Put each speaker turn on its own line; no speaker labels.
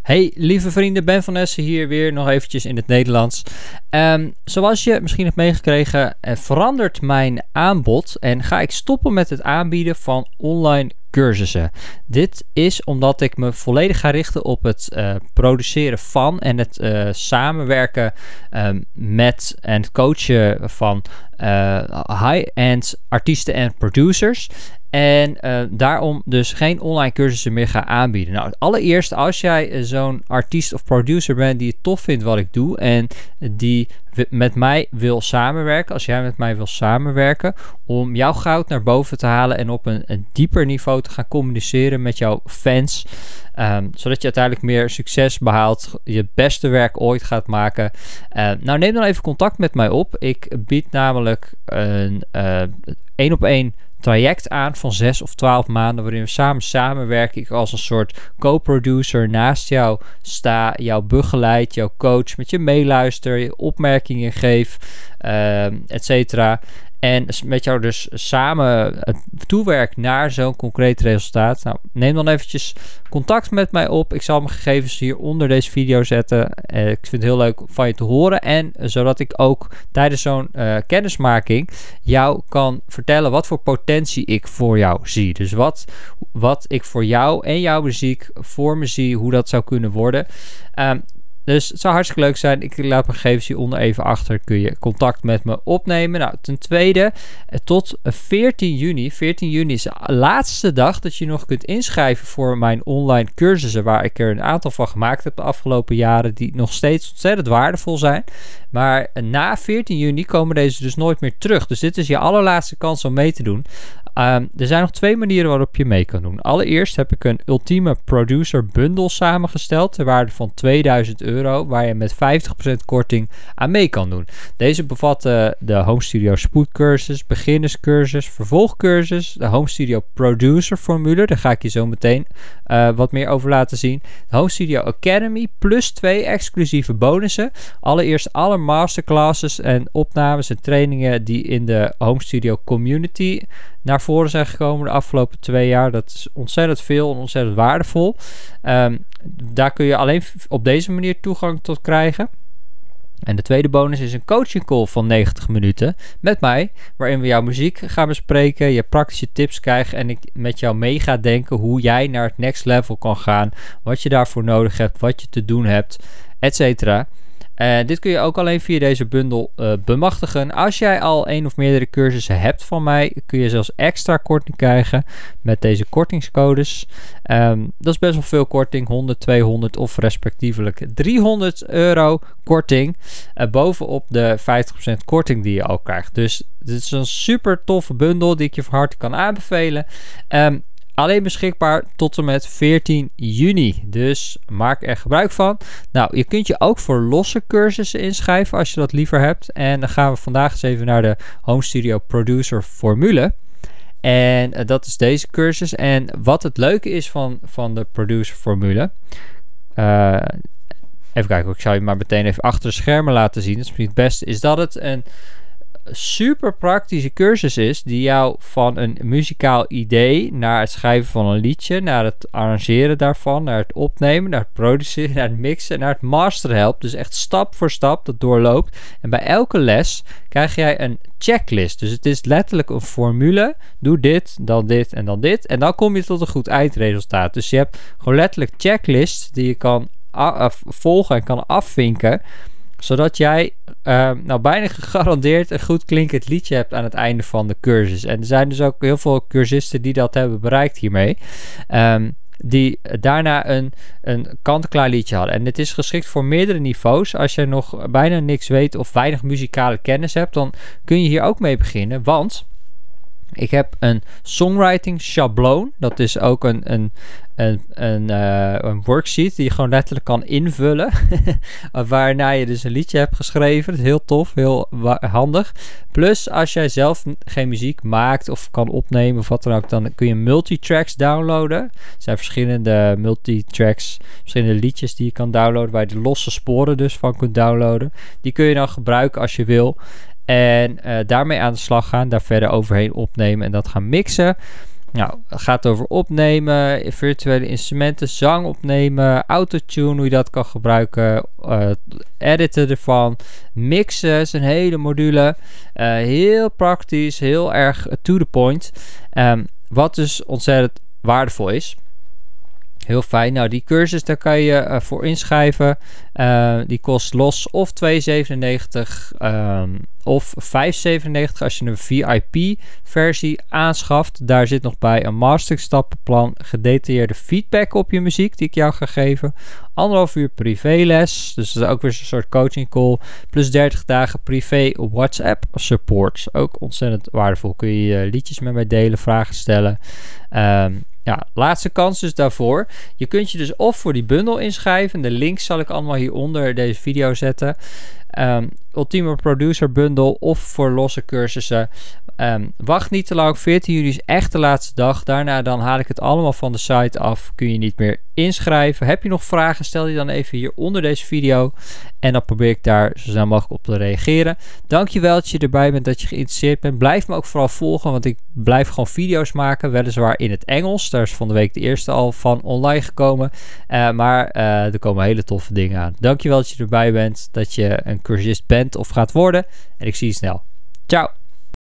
Hey lieve vrienden, Ben van Essen hier weer nog eventjes in het Nederlands. Zoals je misschien hebt meegekregen, verandert mijn aanbod en ga ik stoppen met het aanbieden van online cursussen. Dit is omdat ik me volledig ga richten op het produceren van en het samenwerken met en het coachen van high-end artiesten en producers. En daarom dus geen online cursussen meer gaan aanbieden. Nou, allereerst als jij zo'n artiest of producer bent die het tof vindt wat ik doe en die met mij wil samenwerken, als jij met mij wil samenwerken om jouw goud naar boven te halen en op een dieper niveau te gaan communiceren met jouw fans, zodat je uiteindelijk meer succes behaalt, je beste werk ooit gaat maken. Nou, neem dan even contact met mij op. Ik bied namelijk een 1-op-1 traject aan van 6 of 12 maanden waarin we samenwerken. Ik als een soort co-producer naast jou sta, jou begeleid, jou coach, met je meeluister, je opmerkingen geef, et cetera. En met jou dus samen toewerk naar zo'n concreet resultaat. Nou, neem dan eventjes contact met mij op. Ik zal mijn gegevens hier onder deze video zetten. Ik vind het heel leuk van je te horen. En zodat ik ook tijdens zo'n kennismaking jou kan vertellen wat voor potentie ik voor jou zie. Dus wat ik voor jou en jouw muziek voor me zie, hoe dat zou kunnen worden. Dus het zou hartstikke leuk zijn. Ik laat mijn gegevens hieronder even achter. Kun je contact met me opnemen. Nou, ten tweede, tot 14 juni. 14 juni is de laatste dag dat je nog kunt inschrijven voor mijn online cursussen. Waar ik er een aantal van gemaakt heb de afgelopen jaren. Die nog steeds ontzettend waardevol zijn. Maar na 14 juni komen deze dus nooit meer terug. Dus dit is je allerlaatste kans om mee te doen. Er zijn nog 2 manieren waarop je mee kan doen. Allereerst heb ik een ultieme producer bundle samengesteld ter waarde van €2000, waar je met 50% korting aan mee kan doen. Deze bevat de Home Studio spoedcursus, beginnerscursus, vervolgcursus, de Home Studio producer formule, daar ga ik je zo meteen wat meer over laten zien. De Home Studio Academy plus 2 exclusieve bonussen. Allereerst alle masterclasses en opnames en trainingen die in de Home Studio community naar voren zijn gekomen de afgelopen 2 jaar. Dat is ontzettend veel en ontzettend waardevol. Daar kun je alleen op deze manier toegang tot krijgen. En de tweede bonus is een coaching call van 90 minuten met mij, waarin we jouw muziek gaan bespreken, je praktische tips krijgt en ik met jou mee ga denken hoe jij naar het next level kan gaan, wat je daarvoor nodig hebt, wat je te doen hebt, etc. Dit kun je ook alleen via deze bundel bemachtigen. Als jij al 1 of meerdere cursussen hebt van mij, kun je zelfs extra korting krijgen met deze kortingscodes. Dat is best wel veel korting, 100, 200 of respectievelijk €300 korting. Bovenop de 50% korting die je al krijgt. Dus dit is een super toffe bundel die ik je van harte kan aanbevelen. Alleen beschikbaar tot en met 14 juni. Dus maak er gebruik van. Nou, je kunt je ook voor losse cursussen inschrijven als je dat liever hebt. En dan gaan we vandaag eens even naar de Home Studio Producer formule. En dat is deze cursus. En wat het leuke is van de Producer formule. Even kijken, ik zal je maar meteen even achter de schermen laten zien. Dat is misschien het beste. Is dat het een super praktische cursus is die jou van een muzikaal idee naar het schrijven van een liedje, naar het arrangeren daarvan, naar het opnemen, naar het produceren, naar het mixen, naar het masteren helpt. Dus echt stap voor stap dat doorloopt. En bij elke les krijg jij een checklist. Dus het is letterlijk een formule. Doe dit, dan dit en dan dit. En dan kom je tot een goed eindresultaat. Dus je hebt gewoon letterlijk checklists die je kan volgen en kan afvinken, zodat jij bijna gegarandeerd een goed klinkend liedje hebt aan het einde van de cursus. En er zijn dus ook heel veel cursisten die dat hebben bereikt hiermee. Die daarna een kant-en-klaar liedje hadden. En het is geschikt voor meerdere niveaus. Als je nog bijna niks weet of weinig muzikale kennis hebt, dan kun je hier ook mee beginnen. Want ik heb een songwriting schabloon. Dat is ook een worksheet die je gewoon letterlijk kan invullen. Waarna je dus een liedje hebt geschreven. Dat is heel tof, heel handig. Plus als jij zelf geen muziek maakt of kan opnemen of wat dan ook, dan kun je multitracks downloaden. Er zijn verschillende multitracks, verschillende liedjes die je kan downloaden, waar je de losse sporen dus van kunt downloaden. Die kun je dan gebruiken als je wil. En daarmee aan de slag gaan, daar verder overheen opnemen en dat gaan mixen. Nou, het gaat over opnemen, virtuele instrumenten, zang opnemen, autotune, hoe je dat kan gebruiken, editen ervan, mixen is een hele module. Heel praktisch, heel erg to the point. Wat dus ontzettend waardevol is. Heel fijn. Nou, die cursus, daar kan je voor inschrijven. Die kost los of $2,97 of $5,97 als je een VIP-versie aanschaft. Daar zit nog bij een masterstappenplan, gedetailleerde feedback op je muziek die ik jou ga geven. 1,5 uur privéles, dus dat is ook weer een soort coaching call. Plus 30 dagen privé WhatsApp support. Ook ontzettend waardevol. Kun je liedjes met mij delen, vragen stellen. Ja, laatste kans dus daarvoor. Je kunt je dus of voor die bundel inschrijven. De links zal ik allemaal hieronder deze video zetten. Ultieme Producer Bundle of voor losse cursussen. Wacht niet te lang. 14 juli is echt de laatste dag. Daarna dan haal ik het allemaal van de site af. Kun je niet meer inschrijven. Heb je nog vragen? Stel die dan even hier onder deze video. En dan probeer ik daar zo snel mogelijk op te reageren. Dankjewel dat je erbij bent, dat je geïnteresseerd bent. Blijf me ook vooral volgen, want ik blijf gewoon video's maken. Weliswaar in het Engels. Daar is van de week de eerste al van online gekomen. Maar er komen hele toffe dingen aan. Dankjewel dat je erbij bent. Dat je een cursist bent of gaat worden. En ik zie je snel. Ciao!